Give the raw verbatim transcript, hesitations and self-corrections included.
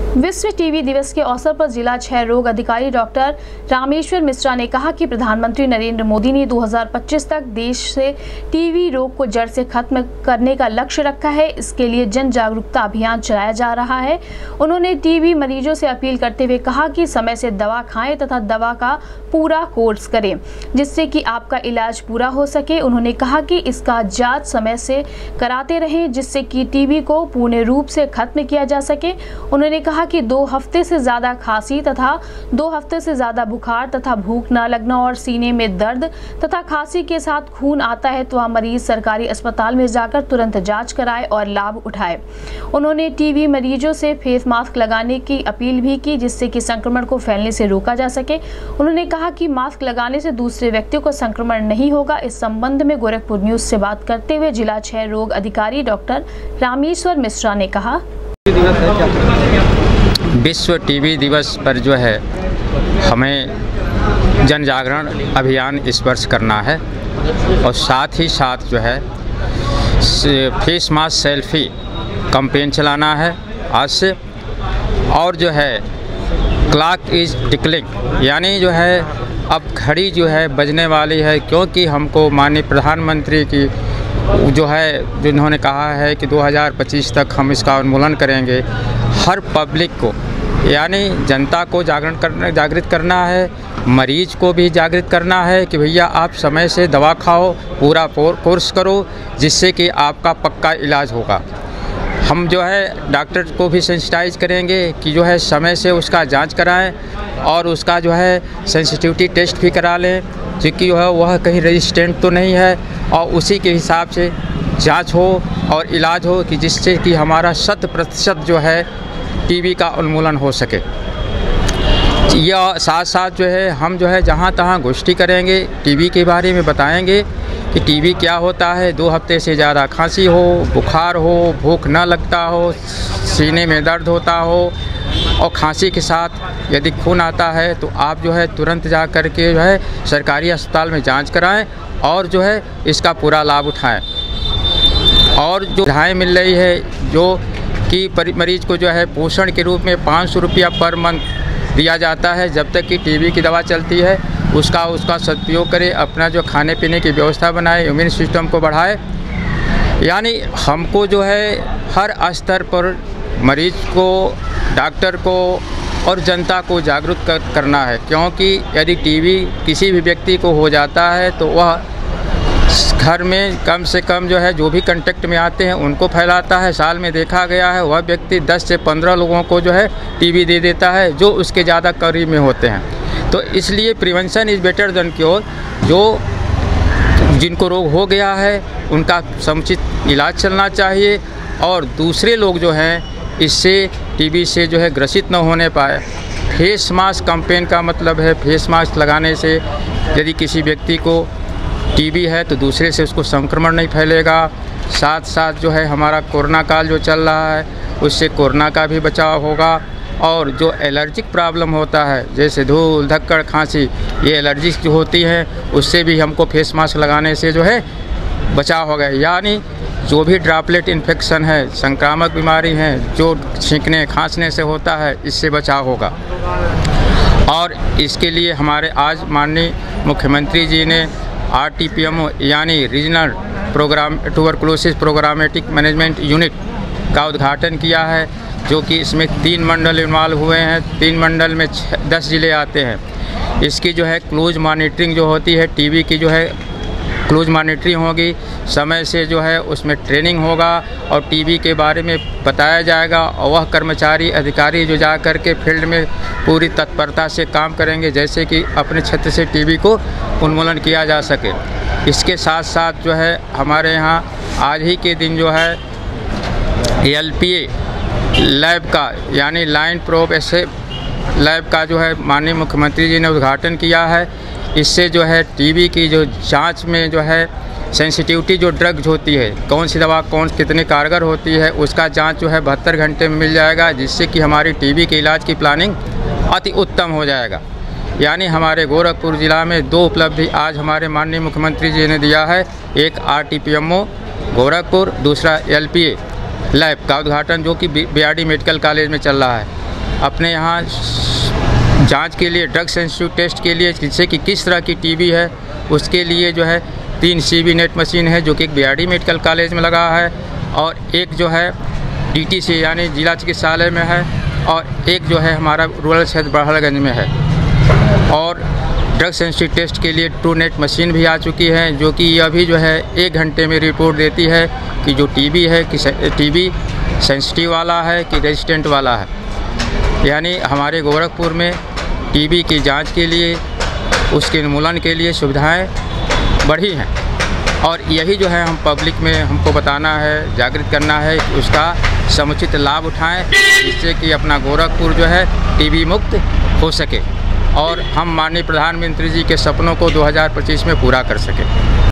विश्व टीबी दिवस के अवसर पर जिला क्षय रोग अधिकारी डॉक्टर रामेश्वर मिश्रा ने कहा कि प्रधानमंत्री नरेंद्र मोदी ने दो हज़ार पच्चीस तक देश से टीबी रोग को जड़ से खत्म करने का लक्ष्य रखा है। इसके लिए जन जागरूकता अभियान चलाया जा रहा है। उन्होंने टीबी मरीजों से अपील करते हुए कहा कि समय से दवा खाएं तथा दवा का पूरा कोर्स करें जिससे कि आपका इलाज पूरा हो सके। उन्होंने कहा कि इसका जांच समय से कराते रहें जिससे कि टीबी को पूर्ण रूप से खत्म किया जा सके। उन्होंने कहा कि दो हफ्ते से ज़्यादा खांसी तथा दो हफ्ते से ज़्यादा बुखार तथा भूख न लगना और सीने में दर्द तथा खांसी के साथ खून आता है तो वह मरीज सरकारी अस्पताल में जाकर तुरंत जांच कराए और लाभ उठाए। उन्होंने टीबी मरीजों से फेस मास्क लगाने की अपील भी की जिससे कि संक्रमण को फैलने से रोका जा सके। उन्होंने कहा कि मास्क लगाने से दूसरे व्यक्तियों को संक्रमण नहीं होगा। इस संबंध में गोरखपुर न्यूज से बात करते हुए जिला क्षय रोग अधिकारी डॉक्टर रामेश्वर मिश्रा ने कहा, विश्व टीबी दिवस पर जो है हमें जन जागरण अभियान इस वर्ष करना है और साथ ही साथ जो है फेस मास्क सेल्फी कैंपेन चलाना है आज से। और जो है क्लॉक इज टिकलिंग यानी जो है अब घड़ी जो है बजने वाली है, क्योंकि हमको माननीय प्रधानमंत्री की जो है जिन्होंने कहा है कि दो हज़ार पच्चीस तक हम इसका उन्मूलन करेंगे। हर पब्लिक को यानी जनता को जागरण करना जागृत करना है, मरीज को भी जागृत करना है कि भैया आप समय से दवा खाओ, पूरा कोर्स करो जिससे कि आपका पक्का इलाज होगा। हम जो है डॉक्टर को भी सेंसिटाइज करेंगे कि जो है समय से उसका जांच कराएं और उसका जो है सेंसिटिविटी टेस्ट भी करा लें क्योंकि वह वह कहीं रेजिस्टेंट तो नहीं है और उसी के हिसाब से जांच हो और इलाज हो कि जिससे कि हमारा शत प्रतिशत जो है टीबी का उन्मूलन हो सके। यह साथ साथ जो है हम जो है जहाँ तहाँ गोष्ठी करेंगे, टीबी के बारे में बताएंगे कि टीबी क्या होता है। दो हफ्ते से ज़्यादा खांसी हो, बुखार हो, भूख न लगता हो, सीने में दर्द होता हो और खांसी के साथ यदि खून आता है तो आप जो है तुरंत जा कर के जो है सरकारी अस्पताल में जांच कराएं और जो है इसका पूरा लाभ उठाएं। और जो सुविधाएँ मिल रही है जो कि मरीज को जो है पोषण के रूप में पाँच सौ रुपया पर मंथ दिया जाता है जब तक कि टीबी की दवा चलती है, उसका उसका सदुपयोग करें, अपना जो खाने पीने की व्यवस्था बनाए, इम्यून सिस्टम को बढ़ाए। यानी हमको जो है हर स्तर पर मरीज को, डॉक्टर को और जनता को जागरूक कर, करना है, क्योंकि यदि टीबी किसी भी व्यक्ति को हो जाता है तो वह घर में कम से कम जो है जो भी कांटेक्ट में आते हैं उनको फैलाता है। साल में देखा गया है वह व्यक्ति दस से पंद्रह लोगों को जो है टीबी दे देता है जो उसके ज़्यादा करीब में होते हैं। तो इसलिए prevention is better than cure. जो जिनको रोग हो गया है उनका समुचित इलाज चलना चाहिए और दूसरे लोग जो हैं इससे टीबी से जो है ग्रसित न होने पाए। फेस मास्क कैंपेन का मतलब है फेस मास्क लगाने से यदि किसी व्यक्ति को टीबी है तो दूसरे से उसको संक्रमण नहीं फैलेगा। साथ साथ जो है हमारा कोरोना काल जो चल रहा है उससे कोरोना का भी बचाव होगा। और जो एलर्जिक प्रॉब्लम होता है जैसे धूल, धक्कड़, खांसी, ये एलर्जी जो होती है उससे भी हमको फेस मास्क लगाने से जो है बचाव होगा। यानी जो भी ड्रॉपलेट इन्फेक्शन है, संक्रामक बीमारी हैं जो छींकने खांसने से होता है, इससे बचाव होगा। और इसके लिए हमारे आज माननीय मुख्यमंत्री जी ने R T P M O यानी regional programme tuberculosis programmatic management unit का उद्घाटन किया है, जो कि इसमें तीन मंडल इन्वॉल्व हुए हैं। तीन मंडल में दस ज़िले आते हैं। इसकी जो है क्लोज मॉनिटरिंग जो होती है टीबी की जो है क्लोज मॉनिटरिंग होगी, समय से जो है उसमें ट्रेनिंग होगा और टीबी के बारे में बताया जाएगा और वह कर्मचारी अधिकारी जो जा कर के फील्ड में पूरी तत्परता से काम करेंगे जैसे कि अपने क्षेत्र से टीबी को उन्मूलन किया जा सके। इसके साथ साथ जो है हमारे यहाँ आज ही के दिन जो है एल पी ए लैब का यानी लाइन प्रोब ऐसे लैब का जो है माननीय मुख्यमंत्री जी ने उद्घाटन किया है। इससे जो है टीबी की जो जांच में जो है सेंसिटिविटी जो ड्रग्स होती है, कौन सी दवा कौन कितनी कारगर होती है, उसका जांच जो है बहत्तर घंटे में मिल जाएगा जिससे कि हमारी टीबी के इलाज की प्लानिंग अति उत्तम हो जाएगा। यानी हमारे गोरखपुर ज़िला में दो उपलब्धि आज हमारे माननीय मुख्यमंत्री जी ने दिया है। एक R T P M O Gorakhpur, दूसरा एल पी ए लैब का उद्घाटन जो कि B R D medical college में चल रहा है। अपने यहाँ जांच के लिए ड्रग सेंसिटिव टेस्ट के लिए, जिससे कि किस तरह की टीबी है उसके लिए जो है तीन सीबी नेट मशीन है जो कि एक बीआरडी मेडिकल कॉलेज में लगा है, और एक जो है डीटीसी यानी जिला चिकित्सालय में है, और एक जो है हमारा रूरल क्षेत्र बड़हलगंज में है। और ड्रग सेंसिटिव टेस्ट के लिए ट्रू नेट मशीन भी आ चुकी है, जो कि अभी जो है एक घंटे में रिपोर्ट देती है कि जो टीबी है कि टीबी सेंसिटिव वाला है कि रेजिस्टेंट वाला है। यानी हमारे गोरखपुर में टीबी की जांच के लिए, उसके उन्मूलन के लिए सुविधाएं बढ़ी हैं, और यही जो है हम पब्लिक में हमको बताना है, जागृत करना है कि उसका समुचित लाभ उठाएं, जिससे कि अपना गोरखपुर जो है टीबी मुक्त हो सके और हम माननीय प्रधानमंत्री जी के सपनों को दो हज़ार पच्चीस में पूरा कर सकें।